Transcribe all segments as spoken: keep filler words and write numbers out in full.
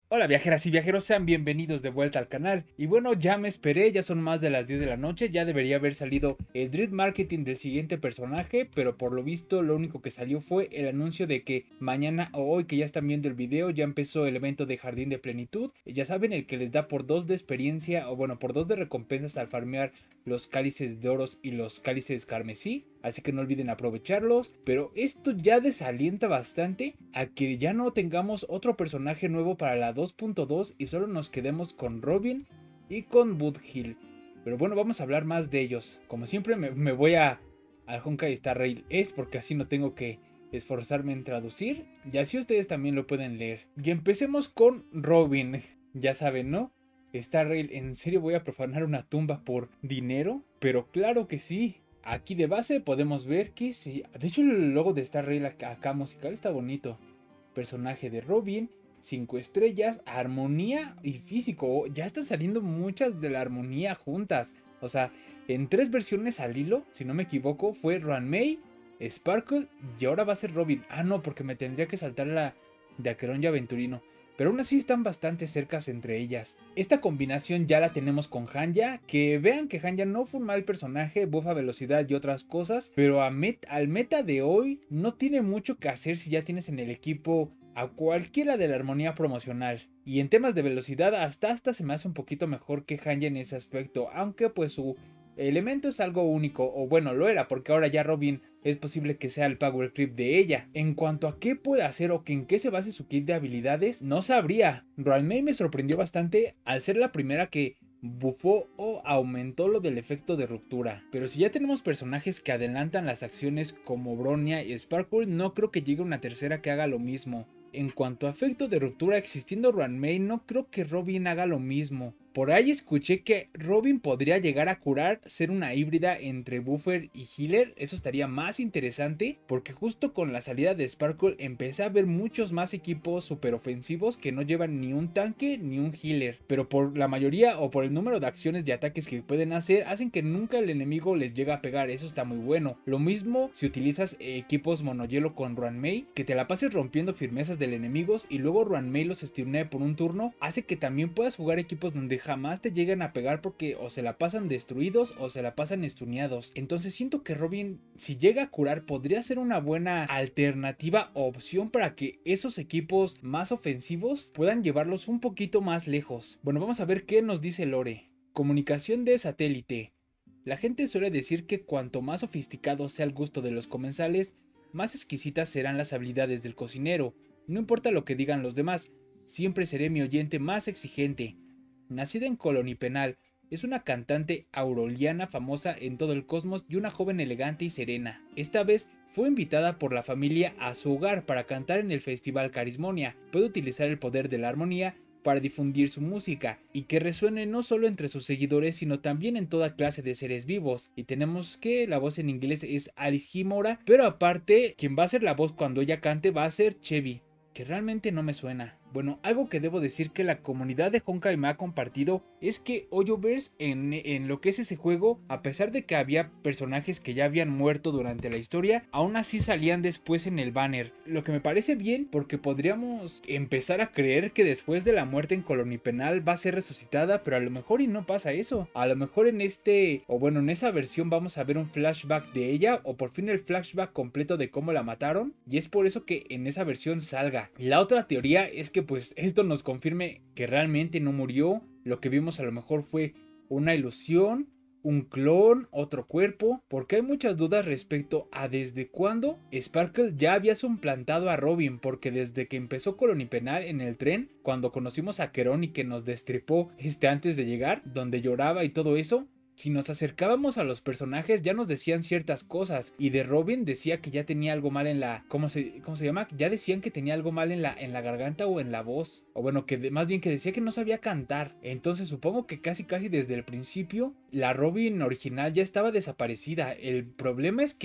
Hola viajeras y viajeros, sean bienvenidos de vuelta al canal. Y bueno, ya me esperé, ya son más de las diez de la noche, ya debería haber salido el Dread Marketing del siguiente personaje, pero por lo visto lo único que salió fue el anuncio de que mañana o hoy que ya están viendo el video ya empezó el evento de Jardín de Plenitud. Ya saben, el que les da por dos de experiencia, o bueno, por dos de recompensas al farmear los cálices de oros y los cálices carmesí. Así que no olviden aprovecharlos, pero esto ya desalienta bastante a que ya no tengamos otro personaje nuevo para la dos punto dos y solo nos quedemos con Robin y con Boothill. Pero bueno, vamos a hablar más de ellos. Como siempre me, me voy a al Honkai Star Rail es porque así no tengo que esforzarme en traducir y así ustedes también lo pueden leer. Y empecemos con Robin. Ya saben, ¿no? Star Rail, ¿en serio voy a profanar una tumba por dinero? Pero claro que sí. Aquí de base podemos ver que sí. De hecho, el logo de Star Rail acá, acá musical está bonito. Personaje de Robin, cinco estrellas, armonía y físico. Ya están saliendo muchas de la armonía juntas. O sea, en tres versiones al hilo, si no me equivoco, fue Ruanmei, Sparkle y ahora va a ser Robin. Ah, no, porque me tendría que saltar la de Aqueron y Aventurino. Pero aún así están bastante cercas entre ellas. Esta combinación ya la tenemos con Hanya, que vean que Hanya no fue un mal personaje, bufa velocidad y otras cosas, pero a met al meta de hoy no tiene mucho que hacer si ya tienes en el equipo a cualquiera de la armonía promocional. Y en temas de velocidad hasta hasta se me hace un poquito mejor que Hanya en ese aspecto, aunque pues su elemento es algo único, o bueno, lo era, porque ahora ya Robin es posible que sea el power creep de ella. En cuanto a qué puede hacer o que en qué se base su kit de habilidades, no sabría. Ruanmei me sorprendió bastante al ser la primera que bufó o aumentó lo del efecto de ruptura. Pero si ya tenemos personajes que adelantan las acciones como Bronya y Sparkle, no creo que llegue una tercera que haga lo mismo. En cuanto a efecto de ruptura existiendo Ruanmei, no creo que Robin haga lo mismo. Por ahí escuché que Robin podría llegar a curar, ser una híbrida entre buffer y healer. Eso estaría más interesante porque justo con la salida de Sparkle empecé a ver muchos más equipos super ofensivos que no llevan ni un tanque ni un healer. Pero por la mayoría o por el número de acciones y ataques que pueden hacer hacen que nunca el enemigo les llegue a pegar. Eso está muy bueno. Lo mismo si utilizas equipos monohielo con Ruanmei, que te la pases rompiendo firmezas del enemigo y luego Ruanmei los stunee por un turno, hace que también puedas jugar equipos donde jamás te llegan a pegar porque o se la pasan destruidos o se la pasan stuneados. Entonces siento que Robin, si llega a curar, podría ser una buena alternativa o opción para que esos equipos más ofensivos puedan llevarlos un poquito más lejos. Bueno, vamos a ver qué nos dice Lore. Comunicación de satélite. La gente suele decir que cuanto más sofisticado sea el gusto de los comensales, más exquisitas serán las habilidades del cocinero. No importa lo que digan los demás, siempre seré mi oyente más exigente. Nacida en Colony Penal, es una cantante auroliana famosa en todo el cosmos y una joven elegante y serena. Esta vez fue invitada por la familia a su hogar para cantar en el festival Carismonia. Puede utilizar el poder de la armonía para difundir su música y que resuene no solo entre sus seguidores sino también en toda clase de seres vivos. Y tenemos que la voz en inglés es Alice Himura, pero aparte quien va a ser la voz cuando ella cante va a ser Chevy, que realmente no me suena. Bueno, algo que debo decir que la comunidad de Honkai me ha compartido es que Hoyoverse en, en lo que es ese juego, a pesar de que había personajes que ya habían muerto durante la historia, aún así salían después en el banner. Lo que me parece bien porque podríamos empezar a creer que después de la muerte en Colony Penal va a ser resucitada, pero a lo mejor y no pasa eso. A lo mejor en este, o bueno, en esa versión vamos a ver un flashback de ella, o por fin el flashback completo de cómo la mataron, y es por eso que en esa versión salga. Y la otra teoría es que pues esto nos confirme que realmente no murió, lo que vimos a lo mejor fue una ilusión, un clon, otro cuerpo, porque hay muchas dudas respecto a desde cuándo Sparkle ya había suplantado a Robin, porque desde que empezó Colony Penal en el tren, cuando conocimos a Querón y que nos destripó este antes de llegar, donde lloraba y todo eso, si nos acercábamos a los personajes ya nos decían ciertas cosas, y de Robin decía que ya tenía algo mal en la, ¿cómo se, cómo se llama? Ya decían que tenía algo mal en la, en la garganta o en la voz, o bueno, que de, más bien que decía que no sabía cantar. Entonces supongo que casi casi desde el principio la Robin original ya estaba desaparecida. El problema es que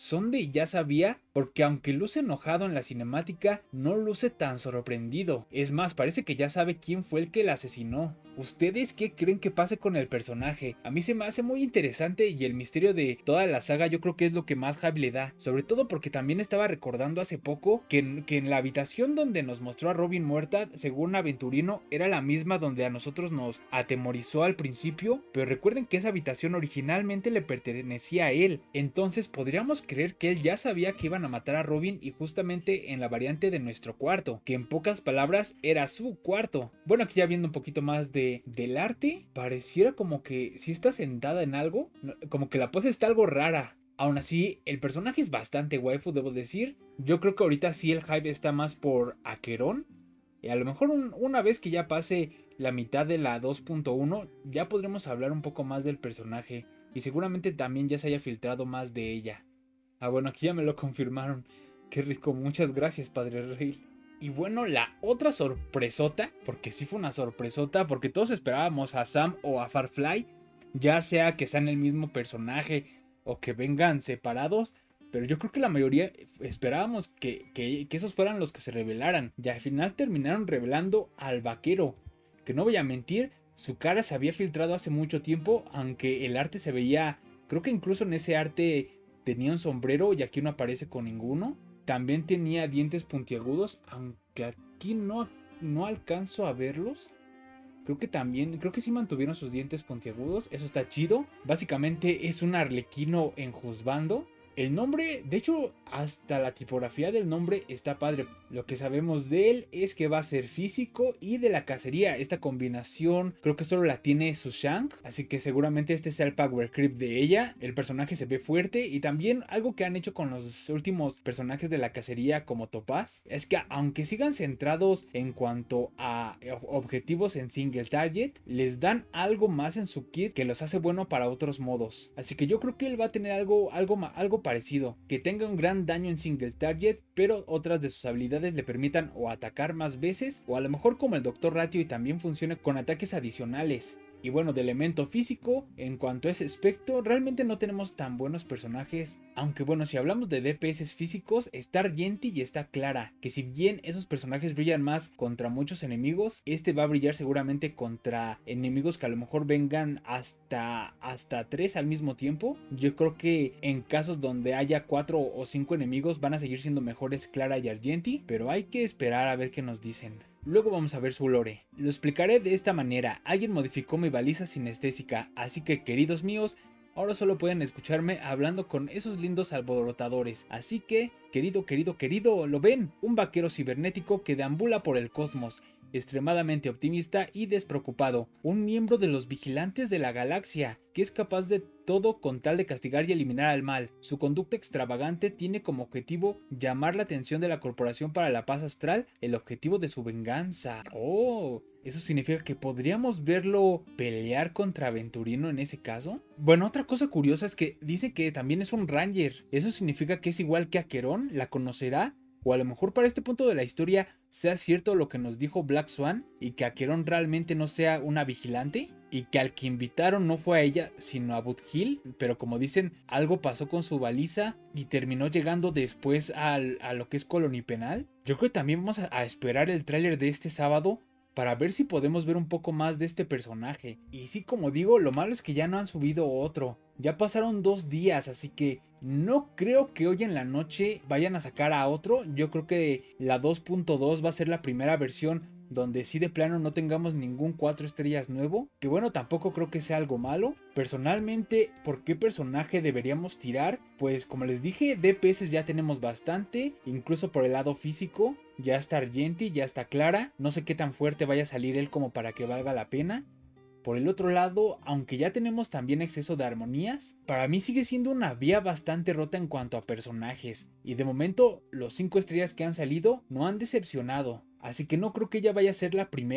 son de ya sabía, porque aunque luce enojado en la cinemática, no luce tan sorprendido. Es más, parece que ya sabe quién fue el que la asesinó. ¿Ustedes qué creen que pase con el personaje? A mí se me hace muy interesante y el misterio de toda la saga yo creo que es lo que más hype le da. Sobre todo porque también estaba recordando hace poco que en, que en la habitación donde nos mostró a Robin muerta, según Aventurino, era la misma donde a nosotros nos atemorizó al principio. Pero recuerden que esa habitación originalmente le pertenecía a él. Entonces podríamos creer que él ya sabía que iban a matar a Robin y justamente en la variante de nuestro cuarto, que en pocas palabras era su cuarto. Bueno, aquí ya viendo un poquito más de del arte, pareciera como que si está sentada en algo, como que la pose está algo rara. Aún así, el personaje es bastante waifu, debo decir. Yo creo que ahorita sí el hype está más por Aquerón. Y a lo mejor un, una vez que ya pase la mitad de la dos punto uno, ya podremos hablar un poco más del personaje. Y seguramente también ya se haya filtrado más de ella. Ah, bueno, aquí ya me lo confirmaron. Qué rico, muchas gracias, Padre Rey. Y bueno, la otra sorpresota, porque sí fue una sorpresota, porque todos esperábamos a Sam o a Firefly, ya sea que sean el mismo personaje o que vengan separados, pero yo creo que la mayoría esperábamos que, que, que esos fueran los que se revelaran, y al final terminaron revelando al vaquero, que no voy a mentir, su cara se había filtrado hace mucho tiempo, aunque el arte se veía, creo que incluso en ese arte tenía un sombrero y aquí no aparece con ninguno. También tenía dientes puntiagudos, aunque aquí no, no alcanzo a verlos. Creo que también, creo que sí mantuvieron sus dientes puntiagudos, eso está chido. Básicamente es un arlequino en juzgando. El nombre, de hecho, hasta la tipografía del nombre está padre. Lo que sabemos de él es que va a ser físico y de la cacería. Esta combinación creo que solo la tiene Sushang, así que seguramente este sea el power creep de ella. El personaje se ve fuerte y también algo que han hecho con los últimos personajes de la cacería como Topaz es que aunque sigan centrados en cuanto a objetivos en single target, les dan algo más en su kit que los hace bueno para otros modos. Así que yo creo que él va a tener algo, algo, algo parecido, que tenga un gran daño en single target, pero otras de sus habilidades le permitan o atacar más veces, o a lo mejor como el Doctor Ratio y también funcione con ataques adicionales. Y bueno, de elemento físico, en cuanto a ese aspecto, realmente no tenemos tan buenos personajes. Aunque bueno, si hablamos de D P S físicos, está Argenti y está Clara, que si bien esos personajes brillan más contra muchos enemigos, este va a brillar seguramente contra enemigos que a lo mejor vengan hasta, hasta tres al mismo tiempo. Yo creo que en casos donde haya cuatro o cinco enemigos van a seguir siendo mejores Clara y Argenti, pero hay que esperar a ver qué nos dicen. Luego vamos a ver su lore. Lo explicaré de esta manera. Alguien modificó mi baliza sinestésica, así que queridos míos, ahora solo pueden escucharme hablando con esos lindos alborotadores. Así que, querido, querido, querido, ¿lo ven? Un vaquero cibernético que deambula por el cosmos, extremadamente optimista y despreocupado, un miembro de los vigilantes de la galaxia, que es capaz de todo con tal de castigar y eliminar al mal. Su conducta extravagante tiene como objetivo llamar la atención de la Corporación para la Paz Astral, el objetivo de su venganza. ¡Oh! ¿Eso significa que podríamos verlo pelear contra Aventurino en ese caso? Bueno, otra cosa curiosa es que dice que también es un Ranger. ¿Eso significa que es igual que Aquerón? ¿La conocerá? O a lo mejor para este punto de la historia sea cierto lo que nos dijo Black Swan y que Aquerón realmente no sea una vigilante y que al que invitaron no fue a ella sino a Buthill, pero como dicen algo pasó con su baliza y terminó llegando después al, a lo que es Colony Penal. Yo creo que también vamos a, a esperar el tráiler de este sábado para ver si podemos ver un poco más de este personaje. Y sí, como digo, lo malo es que ya no han subido otro. Ya pasaron dos días, así que no creo que hoy en la noche vayan a sacar a otro. Yo creo que la dos punto dos va a ser la primera versión donde sí de plano no tengamos ningún cuatro estrellas nuevo. Que bueno, tampoco creo que sea algo malo. Personalmente, ¿por qué personaje deberíamos tirar? Pues como les dije, D P S ya tenemos bastante, incluso por el lado físico. Ya está Argenti, ya está Clara. No sé qué tan fuerte vaya a salir él como para que valga la pena. Por el otro lado, aunque ya tenemos también exceso de armonías, para mí sigue siendo una vía bastante rota en cuanto a personajes. Y de momento, los cinco estrellas que han salido no han decepcionado. Así que no creo que ella vaya a ser la primera.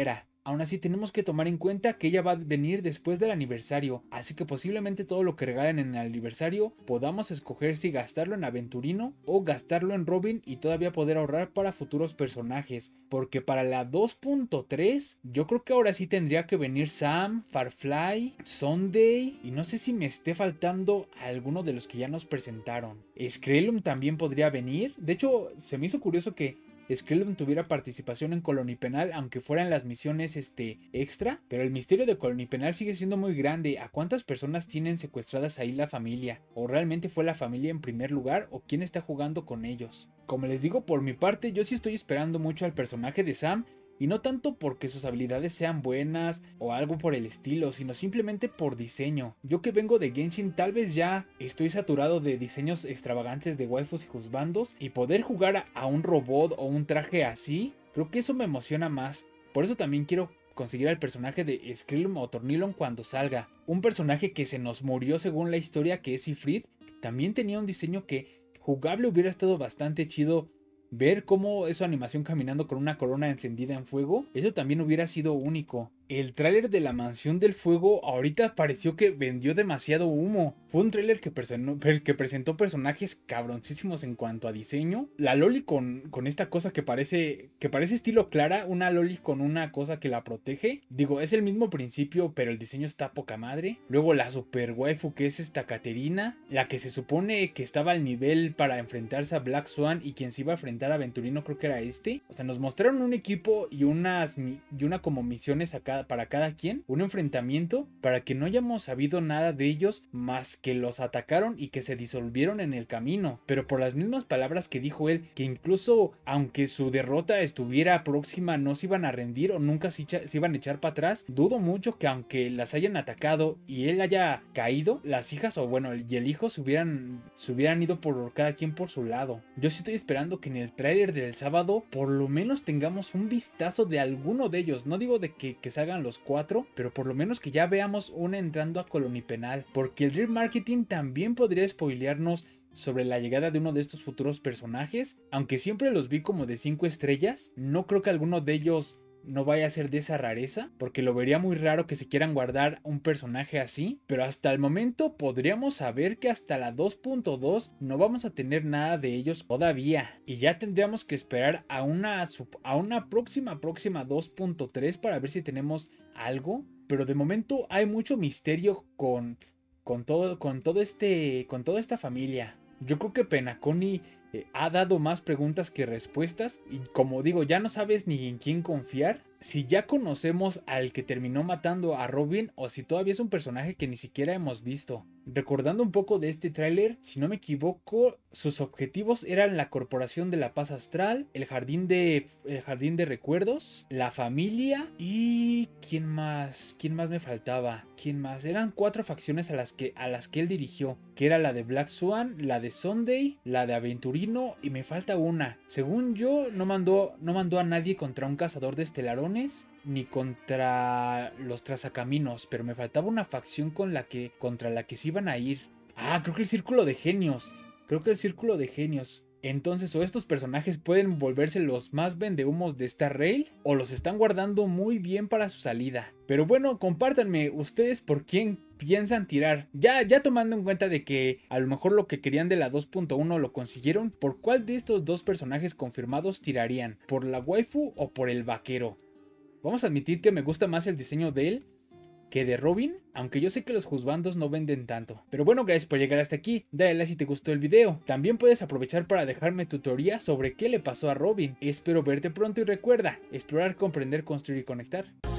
Aún así tenemos que tomar en cuenta que ella va a venir después del aniversario, así que posiblemente todo lo que regalen en el aniversario podamos escoger si gastarlo en Aventurino o gastarlo en Robin y todavía poder ahorrar para futuros personajes, porque para la dos punto tres yo creo que ahora sí tendría que venir Sam, Farfly, Sunday y no sé si me esté faltando alguno de los que ya nos presentaron. Skrellum también podría venir, de hecho se me hizo curioso que Skrellum tuviera participación en Colony Penal, aunque fueran las misiones este, extra, pero el misterio de Colony Penal sigue siendo muy grande. ¿A cuántas personas tienen secuestradas ahí la familia? ¿O realmente fue la familia en primer lugar? ¿O quién está jugando con ellos? Como les digo, por mi parte, yo sí estoy esperando mucho al personaje de Sam. Y no tanto porque sus habilidades sean buenas o algo por el estilo, sino simplemente por diseño. Yo que vengo de Genshin tal vez ya estoy saturado de diseños extravagantes de waifus y juzbandos, y poder jugar a, a un robot o un traje así, creo que eso me emociona más. Por eso también quiero conseguir al personaje de Skrellum o Tornilon cuando salga. Un personaje que se nos murió según la historia, que es Ifrit, también tenía un diseño que jugable hubiera estado bastante chido. Ver cómo es su animación caminando con una corona encendida en fuego, eso también hubiera sido único. El tráiler de la Mansión del Fuego ahorita pareció que vendió demasiado humo. Fue un tráiler que, que presentó personajes cabroncísimos en cuanto a diseño. La Loli con, con esta cosa que parece, que parece estilo Clara, una Loli con una cosa que la protege. Digo, es el mismo principio, pero el diseño está poca madre. Luego la super waifu que es esta Caterina, la que se supone que estaba al nivel para enfrentarse a Black Swan y quien se iba a enfrentar a Aventurino creo que era este. O sea, nos mostraron un equipo y, unas, y una como misiones acá para cada quien, un enfrentamiento para que no hayamos sabido nada de ellos más que los atacaron y que se disolvieron en el camino, pero por las mismas palabras que dijo él, que incluso aunque su derrota estuviera próxima no se iban a rendir o nunca se, se iban a echar para atrás. Dudo mucho que aunque las hayan atacado y él haya caído, las hijas o bueno y el hijo se hubieran, se hubieran ido por cada quien por su lado. Yo sí estoy esperando que en el tráiler del sábado por lo menos tengamos un vistazo de alguno de ellos. No digo de que, que salgan los cuatro, pero por lo menos que ya veamos una entrando a Colony Penal, porque el Dream Marketing también podría spoilearnos sobre la llegada de uno de estos futuros personajes. Aunque siempre los vi como de cinco estrellas, no creo que alguno de ellos no vaya a ser de esa rareza, porque lo vería muy raro que se quieran guardar un personaje así, pero hasta el momento podríamos saber que hasta la dos punto dos no vamos a tener nada de ellos todavía, y ya tendríamos que esperar a una, a una próxima próxima dos punto tres para ver si tenemos algo, pero de momento hay mucho misterio con, con, todo, con, todo este, con toda esta familia. Yo creo que Penacony eh, ha dado más preguntas que respuestas y como digo, ya no sabes ni en quién confiar. Si ya conocemos al que terminó matando a Robin o si todavía es un personaje que ni siquiera hemos visto. Recordando un poco de este tráiler, si no me equivoco, sus objetivos eran la Corporación de la Paz Astral, el Jardín de, el jardín de Recuerdos, la familia y... ¿quién más? ¿Quién más me faltaba? ¿Quién más? Eran cuatro facciones a las que, a las que él dirigió, que era la de Black Swan, la de Sunday, la de Aventurino y me falta una. Según yo, no mandó, no mandó a nadie contra un cazador de estelarones ni contra los trazacaminos, pero me faltaba una facción con la que, contra la que se iban a ir. Ah, creo que el Círculo de Genios. Creo que el Círculo de Genios. Entonces, o estos personajes pueden volverse los más vendehumos de esta rail, o los están guardando muy bien para su salida. Pero bueno, compártanme ustedes por quién piensan tirar. Ya, ya tomando en cuenta de que a lo mejor lo que querían de la dos punto uno lo consiguieron, ¿por cuál de estos dos personajes confirmados tirarían? ¿Por la waifu o por el vaquero? Vamos a admitir que me gusta más el diseño de él que de Robin, aunque yo sé que los juzbandos no venden tanto. Pero bueno, gracias por llegar hasta aquí, dale like si te gustó el video. También puedes aprovechar para dejarme tu teoría sobre qué le pasó a Robin. Espero verte pronto y recuerda, explorar, comprender, construir y conectar.